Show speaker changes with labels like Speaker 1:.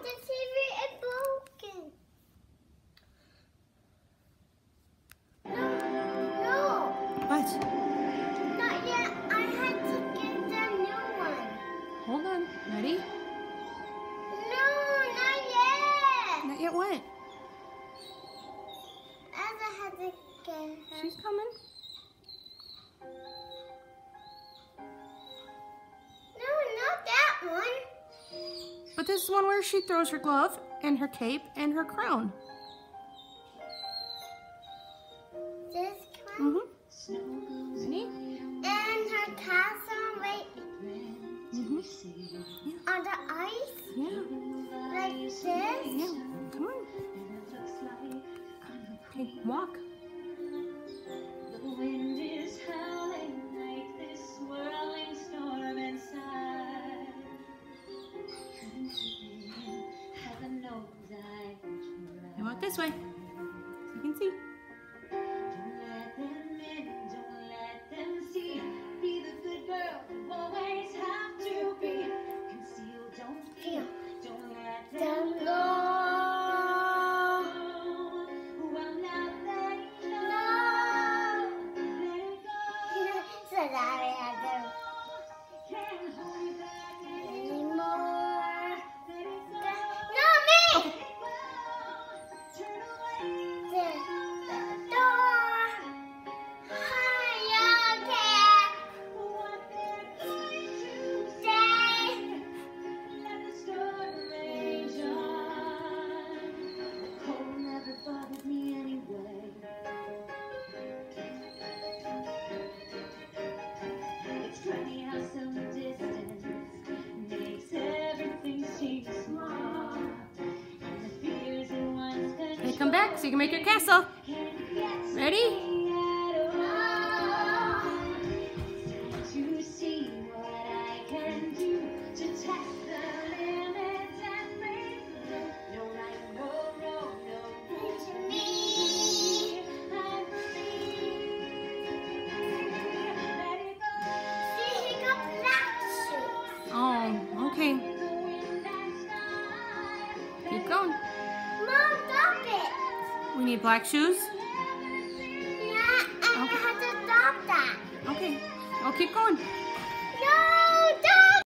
Speaker 1: the TV is broken. No.
Speaker 2: What?
Speaker 1: Not yet. I had to get the new one.
Speaker 2: Hold on. Ready?
Speaker 1: No, not yet.
Speaker 2: Not yet what?
Speaker 1: Elsa had to get her.
Speaker 2: She's coming.
Speaker 1: No, not that one.
Speaker 2: But this is one where she throws her glove and her cape and her crown.
Speaker 1: This one.
Speaker 2: Mm-hmm. Ready?
Speaker 1: And her castle right
Speaker 2: Mm-hmm.
Speaker 1: on the ice.
Speaker 2: Yeah.
Speaker 1: Like this.
Speaker 2: Yeah. Come on. Okay, walk.
Speaker 3: The wind is howling like this swirling storm inside. Heaven knows I've tried.
Speaker 2: And walk this way. So you can see.
Speaker 3: Don't let them in, don't let them see. Be the good girl you always have to be. Conceal, don't feel, don't let them
Speaker 1: No.
Speaker 3: Well, now let it go. Let it go.
Speaker 1: So that I have
Speaker 3: Can't hold it back
Speaker 1: anymore.
Speaker 3: Let it go.
Speaker 1: No, me!
Speaker 3: Turn away.
Speaker 1: The door. Hi, okay.
Speaker 3: What they're going to
Speaker 1: Stay.
Speaker 3: let the storm rage on. The cold never bothered me anyway. It's funny how some distance makes everything seem small. And the fears in one's
Speaker 2: Okay, come back so you can make your castle. Ready?
Speaker 3: To see what I can do to test the limits and break through. No right, no wrong, no good to me. I believe. Let it go.
Speaker 1: See, he got black shoes.
Speaker 2: Oh, okay.
Speaker 3: The wind and sky.
Speaker 2: Keep going.
Speaker 1: Mom, stop it.
Speaker 2: We need black shoes.
Speaker 1: Yeah, and I had to stop that.
Speaker 2: Okay. Oh, keep going.